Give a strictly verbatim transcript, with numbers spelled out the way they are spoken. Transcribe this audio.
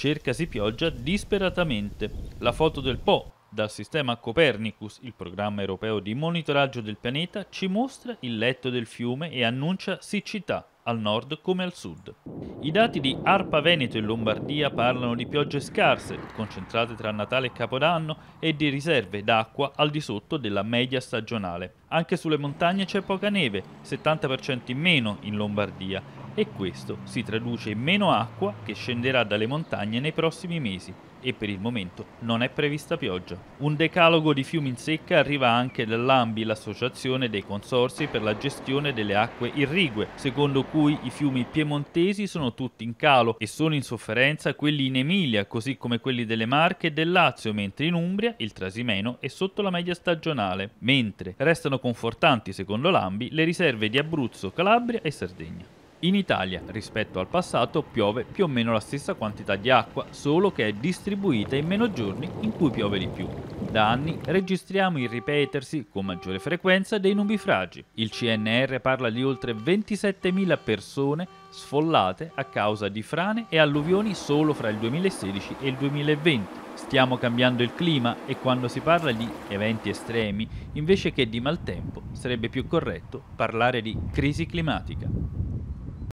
cercasi pioggia disperatamente. La foto del Po dal sistema Copernicus, il programma europeo di monitoraggio del pianeta, ci mostra il letto del fiume e annuncia siccità al nord come al sud. I dati di ARPA Veneto e Lombardia parlano di piogge scarse, concentrate tra Natale e Capodanno, e di riserve d'acqua al di sotto della media stagionale. Anche sulle montagne c'è poca neve, settanta per cento in meno in Lombardia, e questo si traduce in meno acqua che scenderà dalle montagne nei prossimi mesi. E per il momento non è prevista pioggia. Un decalogo di fiumi in secca arriva anche dall'A M B I, l'associazione dei consorzi per la gestione delle acque irrigue, secondo cui i fiumi piemontesi sono tutti in calo e sono in sofferenza quelli in Emilia, così come quelli delle Marche e del Lazio, mentre in Umbria il Trasimeno è sotto la media stagionale, mentre restano confortanti, secondo l'A M B I, le riserve di Abruzzo, Calabria e Sardegna. In Italia, rispetto al passato, piove più o meno la stessa quantità di acqua, solo che è distribuita in meno giorni in cui piove di più. Da anni registriamo il ripetersi, con maggiore frequenza, dei nubifragi. Il C N R parla di oltre ventisettemila persone sfollate a causa di frane e alluvioni solo fra il duemilasedici e il duemilaventi. Stiamo cambiando il clima e quando si parla di eventi estremi, invece che di maltempo, sarebbe più corretto parlare di crisi climatica.